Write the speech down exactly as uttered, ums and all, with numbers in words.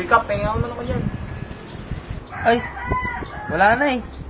pick up, eh. Ako naman ako yan. Ay, wala na eh.